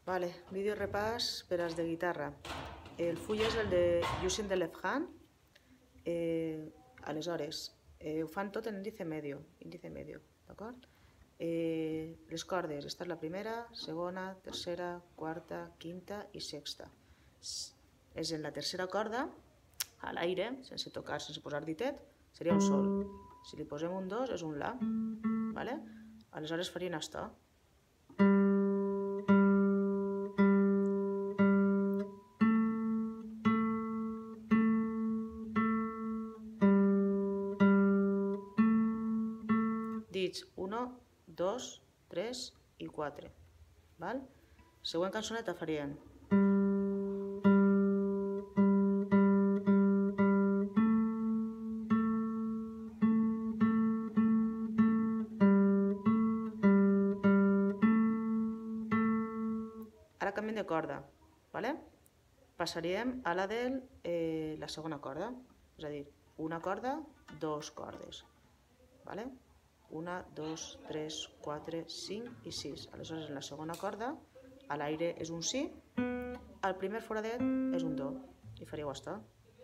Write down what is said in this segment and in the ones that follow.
Vale, vídeo repàs per als de guitarra. El full és el de Using the Left Hand. Aleshores, ho fan tot en índice medio, d'acord? Les cordes, esta és la primera, segona, tercera, quarta, quinta i sexta. És en la tercera corda, a l'aire, sense tocar, sense posar ditet, seria un sol. Si li posem un dos, és un la. Vale? Aleshores farien això. Dits 1, 2, 3 i 4. Val? Següent cançoneta farien. Ara canviem de corda. Vale? Passaríem a la de la segona corda. És a dir, una corda, dos cordes. Vale? 1, 2, 3, 4, 5 i 6. Aleshores, en la segona corda, a l'aire és un si, al primer foradet és un do. I faríeu això.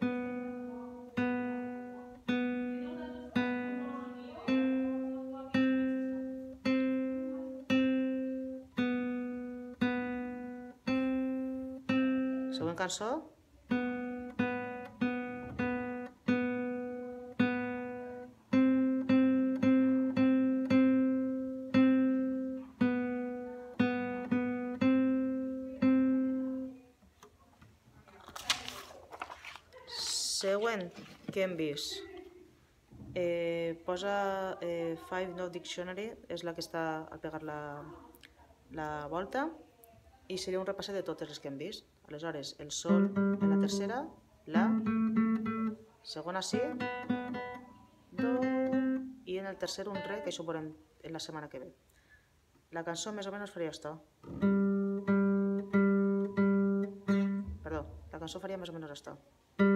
Següent cançó. Següent que hem vist. Posa Five Note Dictionary, és la que està al pegar la volta, i seria un repasset de totes les que hem vist. Aleshores, el sol en la tercera, la, segona si, do, i en el tercer un re, que això ho veurem en la setmana que ve. La cançó més o menys faria això. Perdó, la cançó faria més o menys això.